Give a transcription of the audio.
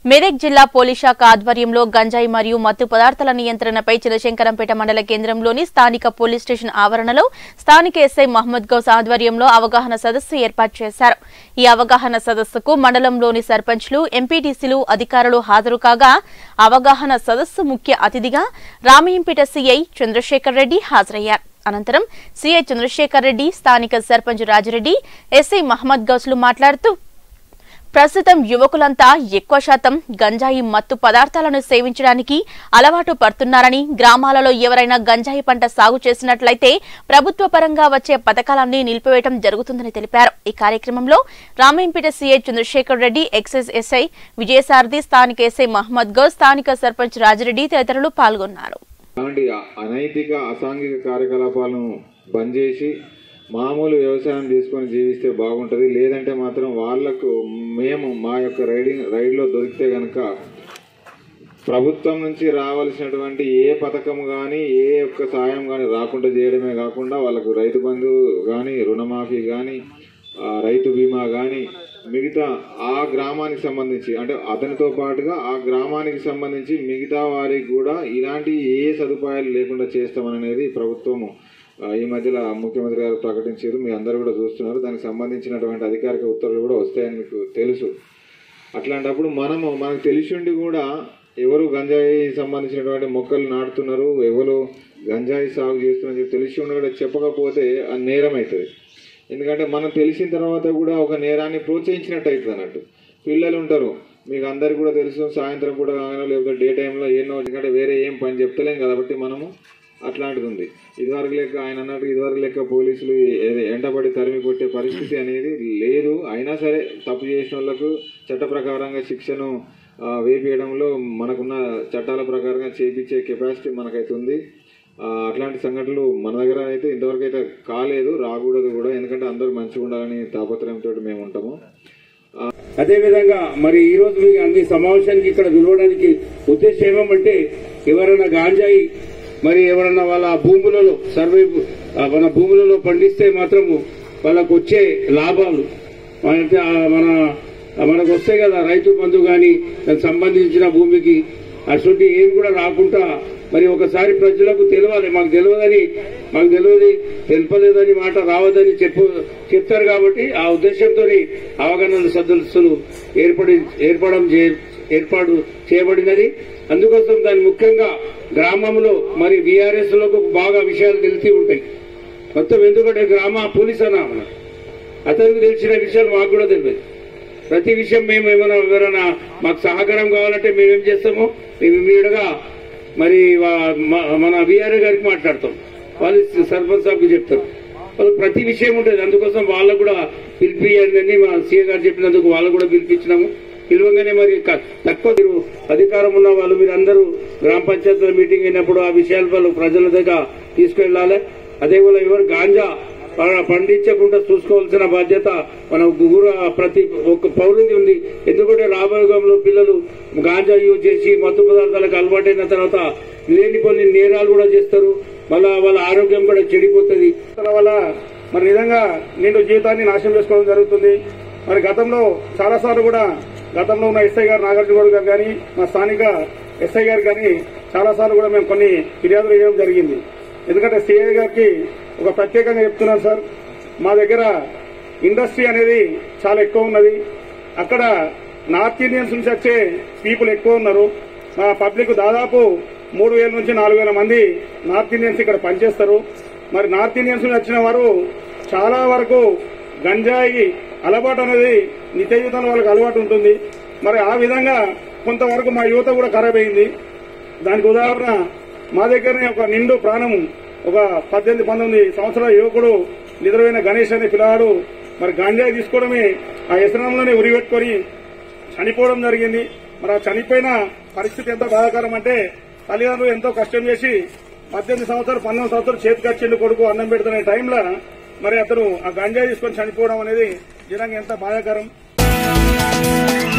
మెదక్ జిల్లా పోలీస్ శాఖ ఆధ్వర్యంలో గంజాయి మరియు మత్తు పదార్థాల నియంత్రణపై చినశంకరంపేట మండల కేంద్రంలోని స్థానిక పోలీస్ స్టేషన్ ఆవరణలో స్థానిక ఎస్ఐ మహమ్మద్ గౌస్ ఆధ్వర్యంలో అవగాహన సదస్సు ఏర్పాటు చేశారు. ఈ అవగాహన సదస్సుకు మండలంలోని సర్పంచ్లు, ఎంపీటీసీలు, అధికారులు హాజరు కాగా అవగాహన సదస్సు ముఖ్య అతిథిగా రామయ్యంపేట సీఐ చంద్రశేఖర్ రెడ్డి హాజరయ్యారు. అనంతరం సీఐ చంద్రశేఖర్ రెడ్డి, స్థానిక సర్పంచ్ రాజిరెడ్డి, ఎస్ఐ మహమ్మద్ గౌస్లు మాట్లాడుతూ ప్రస్తుతం యువకులంతా ఎక్కువ శాతం గంజాయి మత్తు పదార్థాలను సేవించడానికి అలవాటు పడుతున్నారని, గ్రామాలలో ఎవరైనా గంజాయి పంట సాగు చేసినట్లయితే ప్రభుత్వ పరంగా వచ్చే పథకాలన్నీ నిలిపివేయడం జరుగుతుందని తెలిపారు. ఈ కార్యక్రమంలో Ramayampet CI Chandrashekar Reddy, excise SI Vijayasarathi, స్థానిక ఎస్ఐ మహమ్మద్ గౌస్, స్థానిక సర్పంచ్ రాజిరెడ్డి తదితరులు పాల్గొన్నారు. అనైతిక అసాంఘిక కార్యకలాపాలను బంద్ చేసి మామూలు వ్యవసాయం చేసుకొని జీవిస్తే బాగుంటుంది. లేదంటే మాత్రం వాళ్లకు మేము మా యొక్క రైడ్లో దొరికితే కనుక ప్రభుత్వం నుంచి రావాల్సినటువంటి ఏ పథకం కానీ ఏ ఒక్క సాయం కానీ రాకుండా చేయడమే కాకుండా వాళ్ళకు రైతు బంధు కానీ, రుణమాఫీ కానీ, రైతు బీమా కానీ, మిగతా ఆ గ్రామానికి సంబంధించి అంటే అతనితో పాటుగా ఆ గ్రామానికి సంబంధించి మిగతా వారికి కూడా ఇలాంటి ఏ సదుపాయాలు లేకుండా చేస్తామనేది ప్రభుత్వము ఈ మధ్యలో ముఖ్యమంత్రి గారు ప్రకటించారు. మీ అందరూ కూడా చూస్తున్నారు. దానికి సంబంధించినటువంటి అధికారిక ఉత్తర్వులు కూడా వస్తాయని మీకు తెలుసు. అట్లాంటప్పుడు మనకు తెలిసిండి కూడా ఎవరు గంజాయి సంబంధించినటువంటి మొక్కలు నాటుతున్నారు, ఎవరు గంజాయి సాగు చేస్తున్నారు తెలిసి ఉండి కూడా చెప్పకపోతే అది నేరం అవుతుంది. ఎందుకంటే మనం తెలిసిన తర్వాత కూడా ఒక నేరాన్ని ప్రోత్సహించినట్టు అవుతుంది అన్నట్టు. పిల్లలు ఉంటారు, మీకు అందరికీ కూడా తెలుసు, సాయంత్రం కూడా కాగానో లేకపోతే డే టైంలో ఎన్నో, ఎందుకంటే వేరే ఏం పని చెప్తలేం కాబట్టి మనము అట్లాంటిది ఉంది. ఇదివరకు లెక్క ఆయన అన్నట్టు ఇదివరకు లెక్క పోలీసులు ఎంటబడి తరిమి కొట్టే పరిస్థితి అనేది లేదు. అయినా సరే తప్పు చేసిన వాళ్ళకు చట్ట ప్రకారంగా శిక్షను వేపేయడంలో మనకున్న చట్టాల ప్రకారంగా చేయించే కెపాసిటీ మనకైతే ఉంది. అట్లాంటి సంఘటనలు మన దగ్గర అయితే ఇంతవరకు అయితే కాలేదు, రాకూడదు కూడా. ఎందుకంటే అందరూ మంచిగా ఉండాలని తాపత్రయంతో మేము ఉంటాము. అదేవిధంగా మరి ఈ రోజు మీకు అన్ని సమావేశానికి ఇక్కడ పిలవడానికి ఉద్దేశం ఏమంటే, ఎవరైనా గాంజాయి మరి ఎవరన్నా వాళ్ళ భూములలో మన భూములలో పండిస్తే మాత్రము వాళ్ళకు వచ్చే లాభాలు మనకు వస్తాయి కదా, రైతు బంధు కానీ దానికి సంబంధించిన భూమికి అటువంటి ఏమి కూడా రాకుండా మరి ఒకసారి ప్రజలకు తెలవాలి. మాకు తెలియదు తెలుపలేదని మాట రావద్దని చెప్తారు కాబట్టి ఆ ఉద్దేశంతో అవగాహన సదస్సులు ఏర్పాటు చేయబడినది. అందుకోసం దాని ముఖ్యంగా గ్రామంలో మరి బీఆర్ఎస్ లకు బాగా విషయాలు తెలిసి ఉంటాయి మొత్తం. ఎందుకంటే గ్రామ పోలీస్ అన్న అతనికి తెలిసిన విషయాలు మాకు కూడా తెలియదు. ప్రతి విషయం మేము ఎవరైనా మాకు సహకారం కావాలంటే మేమేం చేస్తామో మేము ఇమ్మీడియట్గా మరి మన వీఆర్ఏ గారికి మాట్లాడతాం, వాళ్ళు సర్పంచ్ సాబ్కి చెప్తారు. వాళ్ళు ప్రతి విషయం ఉంటుంది. అందుకోసం వాళ్ళకు కూడా పిలిపియండి, మా సీఏ గారు చెప్పినందుకు వాళ్ళకు కూడా పిలిపించినాము. పిలవగానే మరి తక్కువ అధికారం ఉన్న వాళ్ళు మీరు అందరూ గ్రామ పంచాయతీల మీటింగ్ అయినప్పుడు ఆ విషయాల వాళ్ళు ప్రజల దగ్గర తీసుకెళ్లాలి. అదేవిధంగా ఎవరు గాంజా పండించకుండా చూసుకోవాల్సిన బాధ్యత మన ప్రతి ఒక్క పౌరుది ఉంది. ఎందుకంటే రాబోయే పిల్లలు గాంజా యూజ్ చేసి మత్తు పదార్థాలకు అలవాటైన తర్వాత లేనిపోని నేరాలు కూడా చేస్తారు. మళ్ళా వాళ్ళ ఆరోగ్యం కూడా చెడిపోతుంది. వల్ల మరి నిజంగా నిండు జీవితాన్ని నాశనం చేసుకోవడం జరుగుతుంది. మరి గతంలో చాలాసార్లు కూడా గతంలో ఉన్న ఎస్ఐ గారు నాగార్జున గారు కానీ మా స్థానిక ఎస్ఐ గారు కానీ చాలాసార్లు కూడా మేము కొన్ని ఫిర్యాదులు చేయడం జరిగింది. ఎందుకంటే సిఐ గారికి ఒక ప్రత్యేకంగా చెప్తున్నాను సార్, మా దగ్గర ఇండస్ట్రీ అనేది చాలా ఎక్కువ ఉన్నది. అక్కడ నార్త్ ఇండియన్స్ నుంచి వచ్చే పీపుల్ ఎక్కువ ఉన్నారు. మా పబ్లిక్ దాదాపు 3,000 నుంచి 4,000 మంది నార్త్ ఇండియన్స్ ఇక్కడ పనిచేస్తారు. మరి నార్త్ ఇండియన్స్ నుంచి వచ్చిన వారు చాలా వరకు గంజాయి అలవాటు అనేది నిత్య జీవితంలో వాళ్ళకి అలవాటు ఉంటుంది. మరి ఆ విధంగా కొంతవరకు మా యువత కూడా ఖరాబ్ అయింది. దానికి ఉదాహరణ మా దగ్గరనే ఒక నిండు ప్రాణం ఒక 18-19 సంవత్సరాల యువకుడు నిద్రపోయిన గణేష్ అనే పిల్లవాడు మరి గాంజాయి తీసుకోవడమే ఆ వ్యసనంలోనే ఉరిపెట్టుకొని చనిపోవడం జరిగింది. మరి ఆ చనిపోయిన పరిస్థితి ఎంత బాధాకరం అంటే, తల్లిదండ్రులు ఎంతో కష్టం చేసి 18 సంవత్సరాలు 19 సంవత్సరాలు చేతికొచ్చిండు కొడుకు అన్నం పెడుతున్న టైంలో మరి అతను ఆ గంజాయి తీసుకొని చనిపోవడం అనేది నిజంగా ఎంత బాధాకరం.